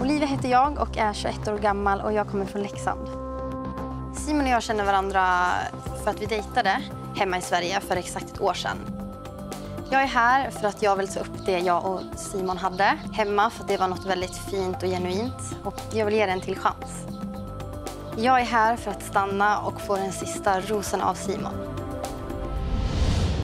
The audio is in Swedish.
Olivia heter jag och är 21 år gammal och jag kommer från Leksand. Simon och jag känner varandra för att vi dejtade hemma i Sverige för exakt ett år sedan. Jag är här för att jag vill ta upp det jag och Simon hade hemma för att det var något väldigt fint och genuint och jag vill ge det en till chans. Jag är här för att stanna och få den sista rosen av Simon.